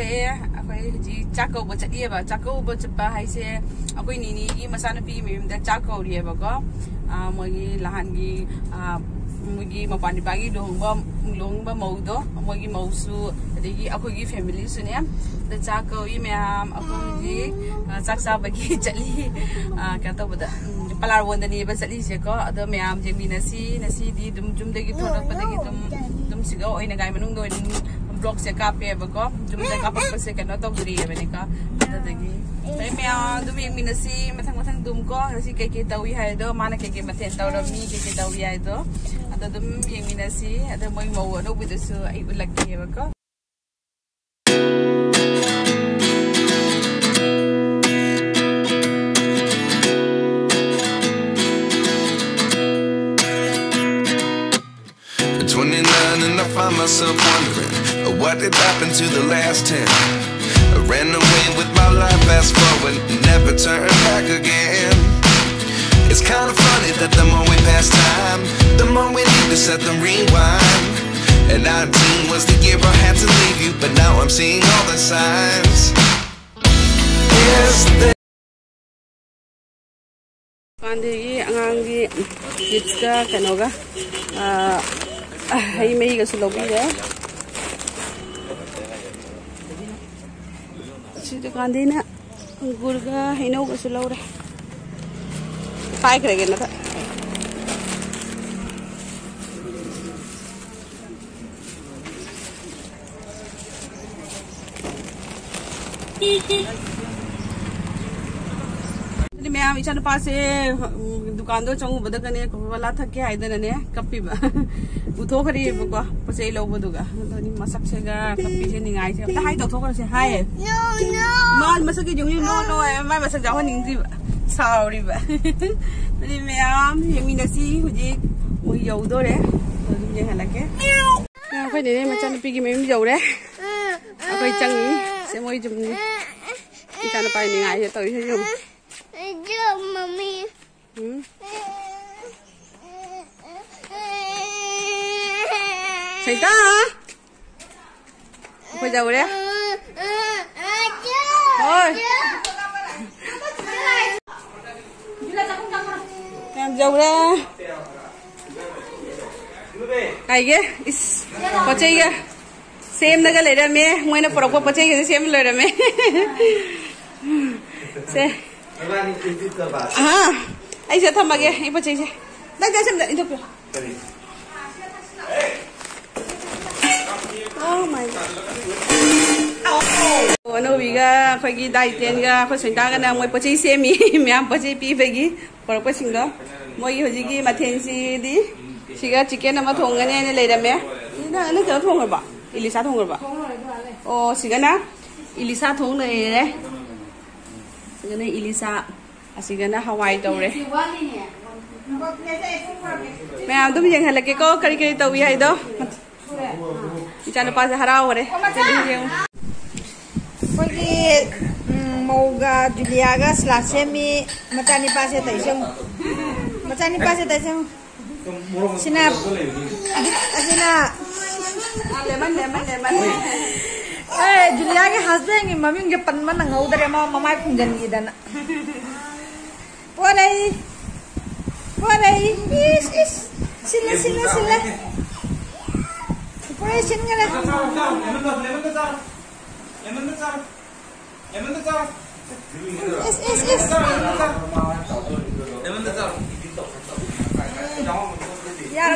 अखोई चकौबा चलिएबा चकौबा चपा हाइसे अखोई निनी की मसानपी मेमदा चकौरिएबको मोगी लहानगी मोगी मपानिपागी लोंगबा मौदो मोगी मौसु अदगी अखोई फैमिली सुने द चकौई मैम अखोई चकसाबगी चली कतबदा पलार वंदनी बा चली सेको अदो मैम जेमिनसी नसी दी दुम जुमदगी थोरपदगी दुम सिगा ओइना गाय मनुंग दो ब्लॉग से कापेबको जुमदा कापसे कनो तौदरीबनिका अदगी मैम दुम येमिनसी मथंग मथंग दुमको हसी केके तौई हायदो माना केके मथेन तौरमी केके तौई हायदो अदो दुम येमिनसी अदो मोय मौ अनोबिदसु आई उलक्केबको And I find myself wondering what did happen to the last 10. I ran away with my life, fast forward, never turn back again. It's kind of funny that the more we pass time, the more we need to set the rewind. And 19 was the year I had to leave you, but now I'm seeing all the signs. Is there angangi kitska kanoga hay may ga sulobi de si dukan din na gurga hinaw ga sulaw re pai krege na ta मैम इच्छा पासे दुकान दो चंगू बदकने वाला थके हाइदने कप्पीबा उथोखरीबको पसे लौबदुगा दनि मसकसेगा कप्पीसे निगाइ से high तौथोखरसे high no मान मसकी जुंगु नो नो माइ मसक जाव निंगजिबा साउरिबा दनि मैम येमिनसी हुजी मु यौदोरे दनि हलके अखोइ ने मचन पिगी मेम यौरे अखोइ चंगी से मोइ जुमनि इच्छा पाइ निगाइ से तौइ से जुम Mommy. Saita? Apa jauh ya? Oi. Yang jauh ya? Kayak ge, is, pocai ge, same naga leda me, mau ina perokok pocai ge same leda me. Se. हाँ ऐसे था मगे ये बच्चे से लग जा समझ इधर पे oh my god अनोबिगा फगी दाइटेनगा फसंटागा ना मोय बच्चे से मी मैम बच्चे पी फगी पर पसिंगा मोय होजिगी मथेंसी दी सिगा चिकन अमा थोंगने ने लेदमे ना न ज थोंगरबा इलिसा थोंगरबा ओ सिगा ना इलिसा थोंग ले Sigana Ilisa, asigana Hawaii dore. Ma'am, तुम yenghnlake ko kari kari tawi hai do. Ichana pa harao re. Kogi moga Juliaga slasemi matani pa se taisong. Matani pa se taisong. Sinap. Asina. Lemon. Julia के husband की mummy उनके पन्ना नंगाऊ दरे मामा कुंजन की दना पोरे इस सिला पोरे सिंगला यार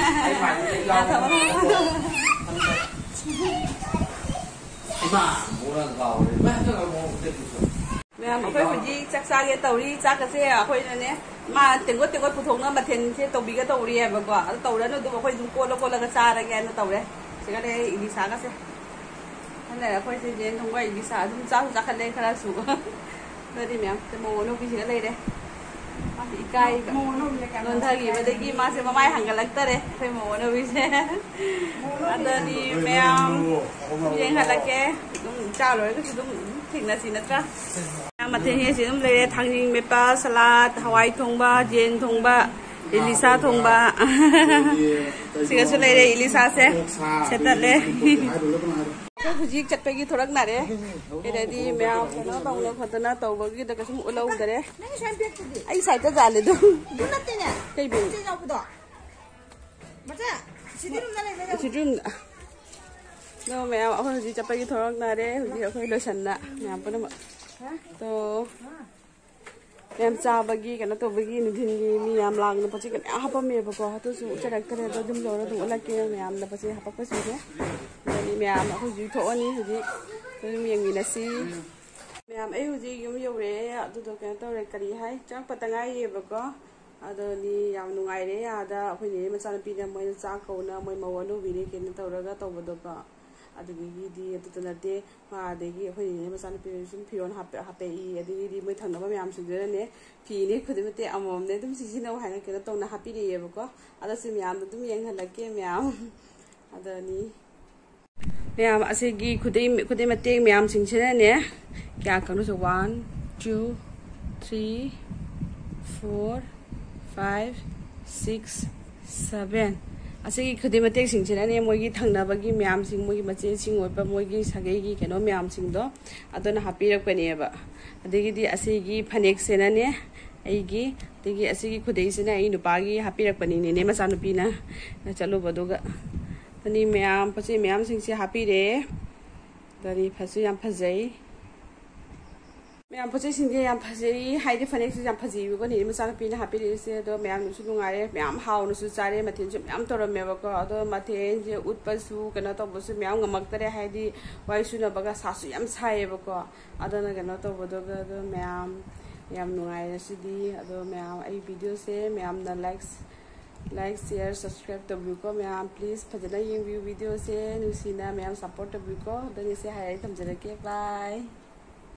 मैम अखोई हुजी चकसागे तौरी चाकसे अखोई ने मा तेंगो पुथोंना मथेन से तौबिगा तौरी हैबको तौरनो दु अखोई दु कोलगा चारगे न तौरे सिगाले इलिसागा से हने अखोई से जेन थोंगा इलिसा दुम चाखले खरा सु दरि मैम ते मोनो बिसिगा लेरे इकाई नोंथागी बदगी मासे ममाय हंगलक्तरे फे मोनो बिसे अदनि मैम yenghnlake dum chalo ke dum thingna sinatra mathe he si dum le thangning mepa salad hawai thongba jen thongba ilisa thongba siga su le ilisa se setat le हुजी चटपेगी थोड़क नारे एदी मैम कनो तौलो खतना तौबगी द कसम उलाउ दरे नहीं शाम पे कुदी आई साइड जाले दो नते ने कई बे से जाबदो बचा सिदिरुम ना ले सिद्रुम नो मैम अखो हुजी चटपेगी थोड़क नारे हुजी अखो लोसन्ना मैम पन तो मैम चाबगी कनो तौबगी निधिनगी मी याम लांग न पछि कने हापमेबको तो सु चरक करे तो दुम लोरा दु लके मैम न पछि हापक सुजे मैम हुजी थोनी हुजी तुम यंगिनसी मैम ए हुजी युम यौरे अदुदो कने तौरे करी हाय चाक पतंगाई येबको अदोनी याम नुंगाइरे आदा अखोइने मचानपीना मोय चाक कौना मोय मवनु बिरे केने तौरगा तौबदोको अदुगीदी अदुतनते मादेगी अखोइने मचानपी सुम फिरोन हापेई अदुगीदी मोय थंगबा मैम सुजरने फिने खुदिमते अममने दुम सिसिनो हायना केने तौना हापिरेयेबको अदसि मैम दुम यंगhnlake मैम अदनी मैम असेगी खुदे मते मैम सिंगसेने क्या कनो सो 1 2 3 4 5 6 7 असेगी खुदे मते सिंगसेने मोगी थंगनाबगी मैम सिंग मोगी मचे सिंग ओइबा मोगी सगेगी केनो मैम सिंग दो अदोना हापिरकनेबा अदेगी असेगी फनेक सेनाने अईगी देगी असेगी खुदेसिना आई नुपागी हापिरकपनिने ने मचा नुपीना चलो बदोगा तनी मैम पचे मैम सिंगसे हापिरे दरी फसु याम फजई मैम पचे सिंगे याम फजई हाइदे फनेक से याम फजई को नि मचा नुपीना हापिरे से दो मैम नुसु नुंगारे मैम हाउ नुसु चारे मथेन सु मैम तोरमेबको अदो मथेन जे उत्पसु कनो तबसु मैम ngamaktare हाइदि वाइसु नबगा सासु याम सायेबको अदोना कनो तबदोगा दो मैम याम नुंगारे सिदी अदो मैम आई वीडियो से मैम ना like share subscribe to buko ma'am please फजना ये वीडियो से नुसीना मैम support to buko दनी से हाय थमजरके bye